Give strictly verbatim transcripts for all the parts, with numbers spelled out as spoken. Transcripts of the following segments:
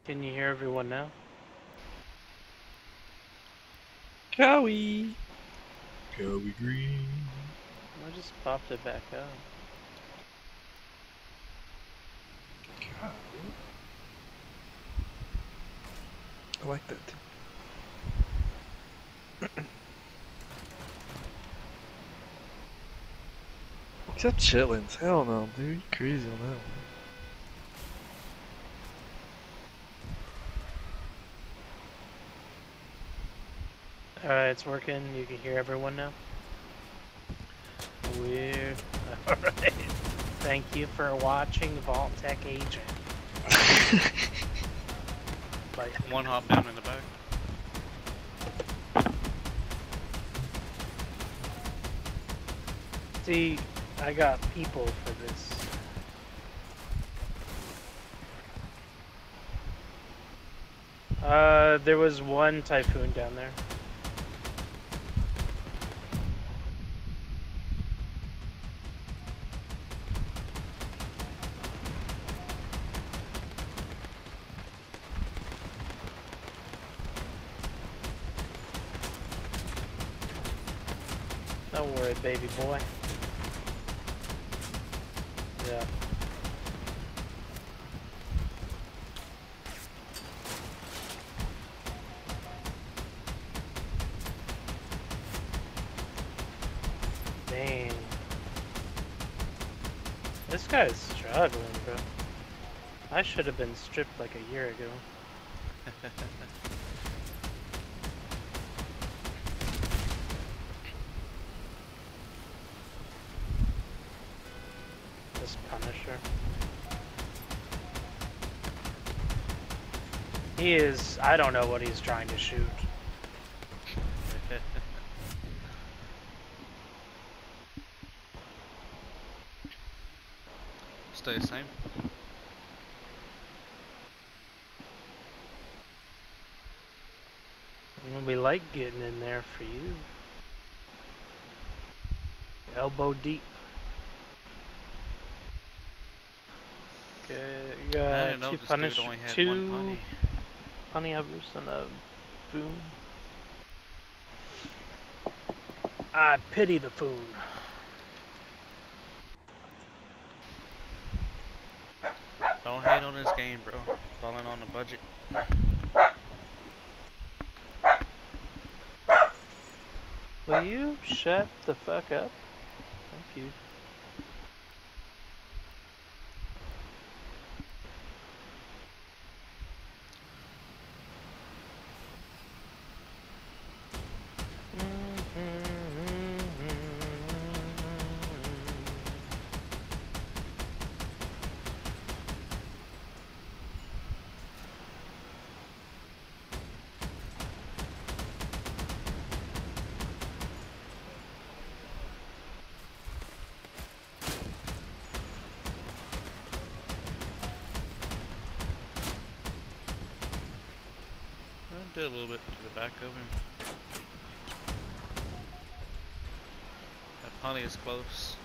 Can you hear everyone now? Cowie! Cowie Green. I just popped it back up. Cowie. I like that too. Except chitlins. Hell no, dude. You crazy on that one. Alright, it's working. You can hear everyone now? Weird. Alright. Thank you for watching Vault Tech Agent. Like one hop down in the back. See, I got people for this. Uh, there was one typhoon down there. Don't worry, baby boy. Yeah. Dang. This guy's struggling, bro. I should have been stripped like a year ago. This Punisher. He is, I don't know what he's trying to shoot. Stay the same. We like getting in there for you. Elbow deep. Okay, you I got didn't know two this punish, dude only had two one punny. punny hovers and a boom. I pity the fool. Don't hate on this game, bro. Falling on the budget. Will you shut the fuck up? Thank you. I'll do a little bit to the back of him. That punny is close.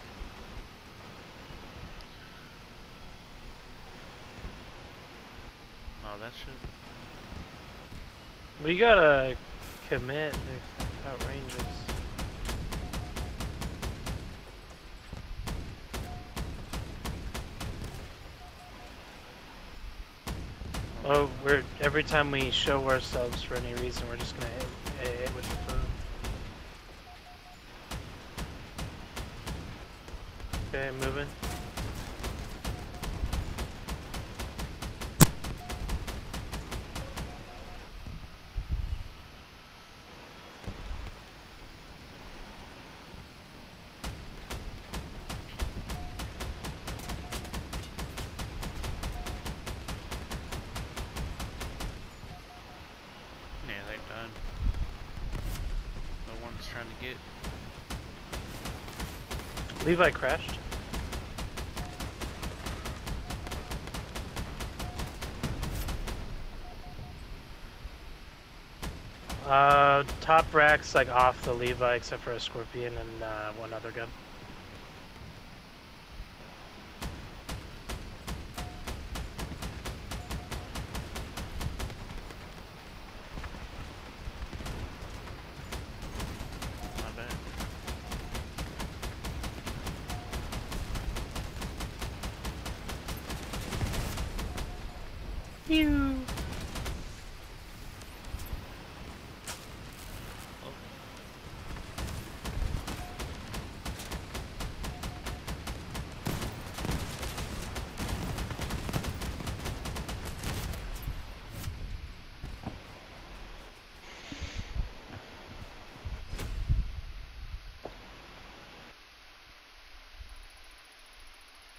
Oh, that should. We gotta commit to outrageous. Oh, we're every time we show ourselves for any reason, we're just gonna hit, hit with the food. Okay, moving. Yeah, they've done. The one's trying to get. Levi crashed. Uh, top rack's like off the Levi except for a Scorpion and uh, one other gun. Pew.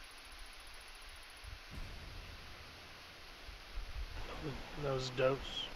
Those dose.